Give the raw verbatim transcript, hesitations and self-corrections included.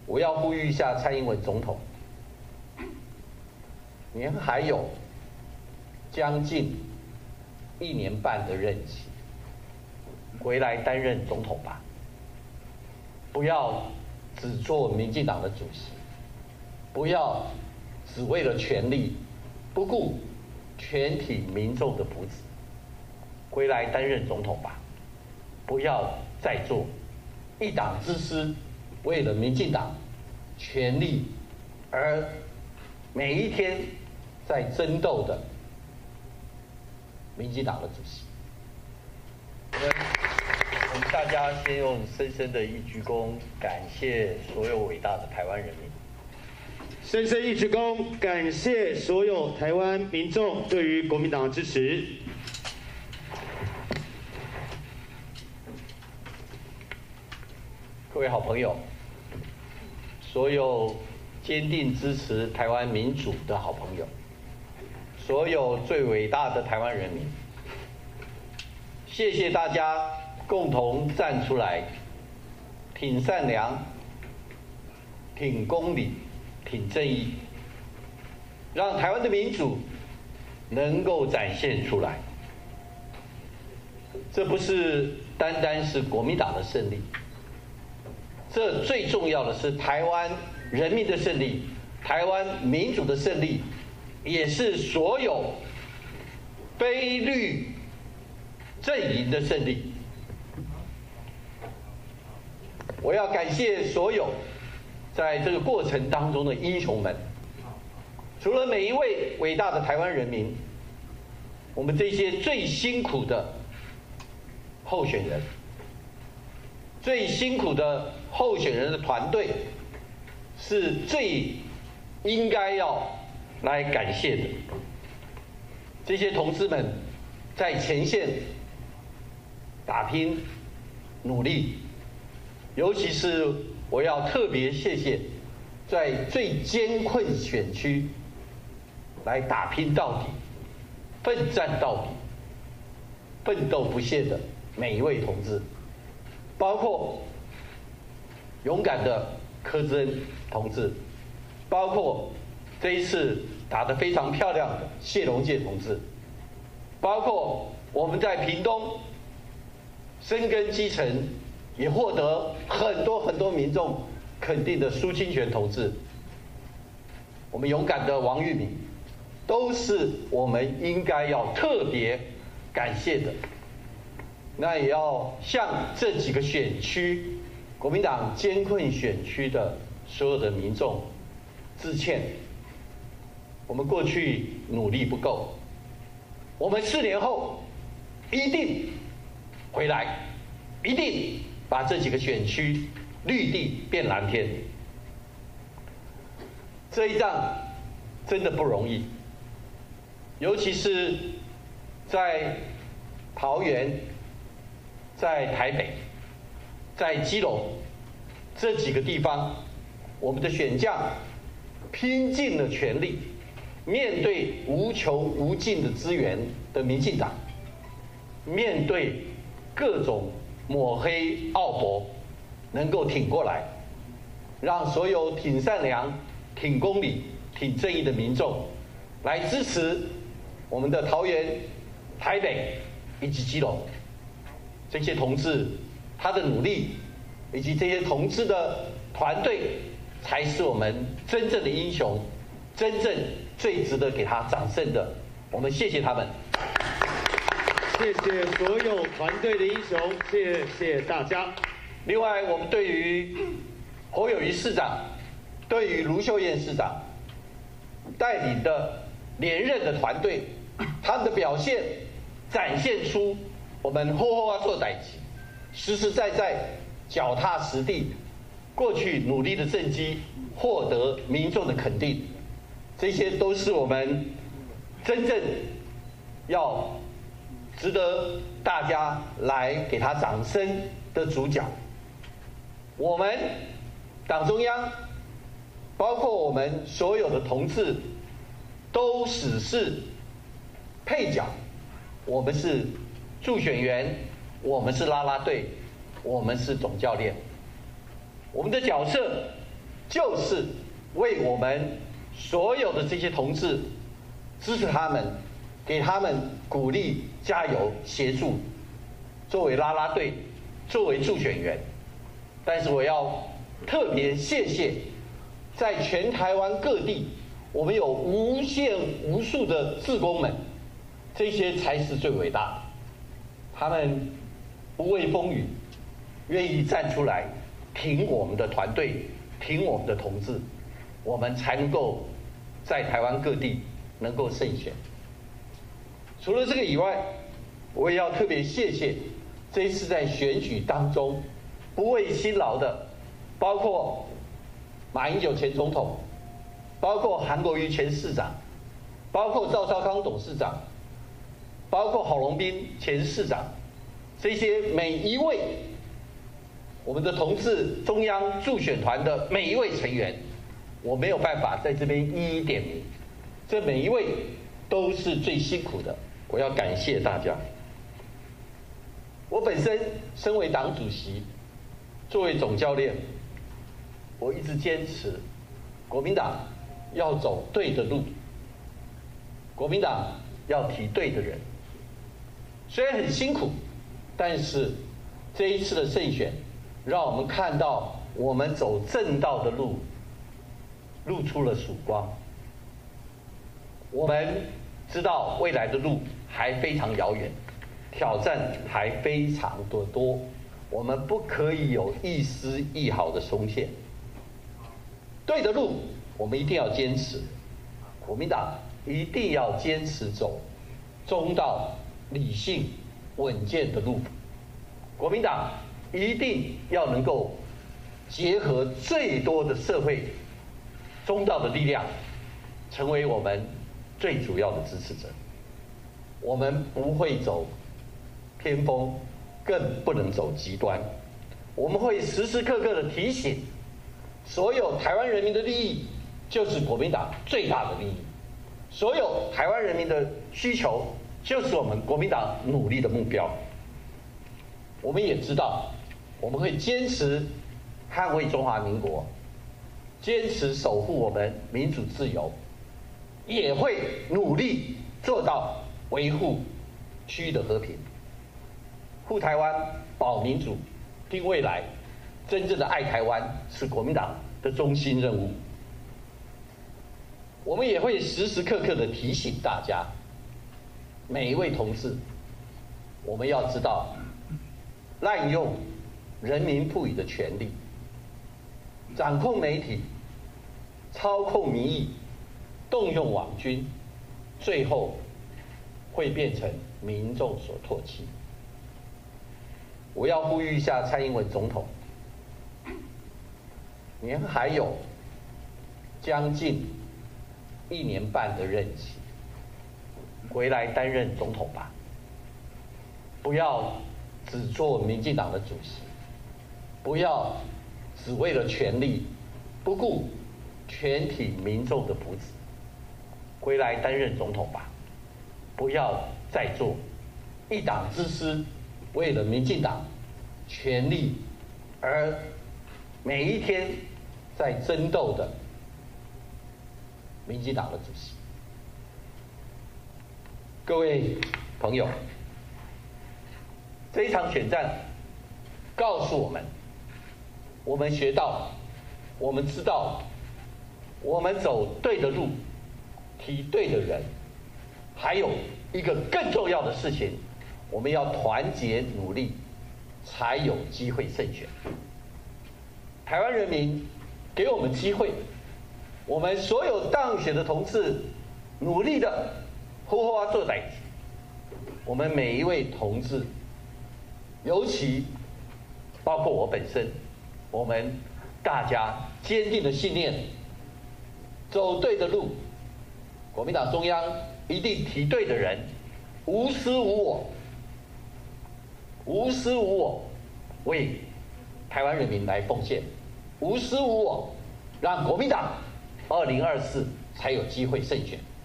我要呼吁一下蔡英文总统，您还有将近一年半的任期，回来担任总统吧，不要只做民进党的主席，不要只为了权力，不顾全体民众的福祉，回来担任总统吧，不要再做一党之师，为了民进党权力而每一天在争斗的民进党的主席。我们我们大家先用深深的一鞠躬，感谢所有伟大的台湾人民。 深深一鞠躬，感谢所有台湾民众对于国民党的支持。 各位好朋友，所有坚定支持台湾民主的好朋友，所有最伟大的台湾人民，谢谢大家共同站出来，挺善良，挺公理，挺正义，让台湾的民主能够展现出来。这不是单单是国民党的胜利，这最重要的是台湾人民的胜利，台湾民主的胜利，也是所有非绿阵营的胜利。我要感谢所有在这个过程当中的英雄们，除了每一位伟大的台湾人民，我们这些最辛苦的候选人，最辛苦的候选人的团队，是最应该要来感谢的。这些同志们在前线打拼努力，尤其是我要特别谢谢在最艰困选区来打拼到底、奋战到底、奋斗不懈的每一位同志，包括勇敢的柯志恩同志，包括这一次打得非常漂亮的谢龙介同志，包括我们在屏东深耕基层，也获得很多很多民众肯定的苏清泉同志，我们勇敢的王玉敏，都是我们应该要特别感谢的。那也要向这几个选区国民党艰困选区的所有的民众致歉。我们过去努力不够，我们四年后一定回来，一定把这几个选区绿地变蓝天。这一仗真的不容易，尤其是在桃园、在台北、在基隆这几个地方，我们的选将拼尽了全力，面对无穷无尽的资源的民进党，面对各种抹黑奥博，能够挺过来，让所有挺善良、挺公理、挺正义的民众来支持我们的桃园、台北以及基隆。这些同志他的努力，以及这些同志的团队，才是我们真正的英雄，真正最值得给他掌声的。我们谢谢他们， 谢谢所有团队的英雄，谢谢大家。 另外，我们对于侯友宜市长，对于卢秀燕市长带领的连任的团队，他们的表现展现出我们好好啊做代志，实实在在、脚踏实地，过去努力的政绩获得民众的肯定，这些都是我们真正要值得大家来给他掌声的主角。我们党中央，包括我们所有的同志，都只是配角，我们是助选员，我们是啦啦队，我们是总教练。我们的角色就是为我们所有的这些同志支持他们，给他们鼓励、加油、协助，作为啦啦队，作为助选员。但是我要特别谢谢，在全台湾各地，我们有无限无数的志工们，这些才是最伟大的。他们不畏风雨，愿意站出来挺我们的团队，挺我们的同志，我们才能够在台湾各地能够胜选。除了这个以外，我也要特别谢谢这一次在选举当中不畏辛劳的，包括马英九前总统，包括韩国瑜前市长，包括赵少康董事长，包括郝龙斌前市长，这些每一位我们的同志中央助选团的每一位成员，我没有办法在这边一一点名，这每一位都是最辛苦的，我要感谢大家。我本身身为党主席，作为总教练，我一直坚持国民党要走对的路，国民党要提对的人。虽然很辛苦，但是这一次的胜选让我们看到我们走正道的路露出了曙光。我们知道未来的路还非常遥远，挑战还非常的多，我们不可以有一丝一毫的松懈。对的路我们一定要坚持，国民党一定要坚持走中道、理性、稳健的路。国民党一定要能够结合最多的社会中道的力量，成为我们最主要的支持者。我们不会走偏锋，更不能走极端。我们会时时刻刻的提醒所有台湾人民的利益就是国民党最大的利益，所有台湾人民的需求就是我们国民党努力的目标。我们也知道，我们会坚持捍卫中华民国，坚持守护我们民主自由，也会努力做到维护区域的和平，护台湾、保民主、定未来，真正的爱台湾是国民党的中心任务。我们也会时时刻刻的提醒大家，每一位同志，我们要知道，滥用人民赋予的权利，掌控媒体，操控民意，动用网军，最后会变成民众所唾弃。我要呼吁一下蔡英文总统，您还有将近一年半的任期，回来担任总统吧，不要只做民进党的主席，不要只为了权力，不顾全体民众的福祉，回来担任总统吧，不要再做一党之师，为了民进党权力而每一天在争斗的民进党的主席。各位朋友，这一场选战告诉我们，我们学到，我们知道，我们走对的路，提对的人，还有一个更重要的事情，我们要团结努力，才有机会胜选。台湾人民给我们机会，我们所有当选的同志努力的好好做代志。我们每一位同志，尤其包括我本身，我们大家坚定的信念，走对的路，国民党中央一定提对的人，无私无我，无私无我，为台湾人民来奉献，无私无我，让国民党二零二四才有机会胜选。